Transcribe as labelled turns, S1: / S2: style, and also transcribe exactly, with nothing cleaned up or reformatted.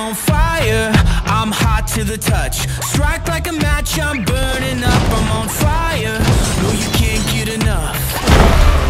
S1: on fire, I'm hot to the touch. Strike like a match, I'm burning up. I'm on fire, no you can't get enough.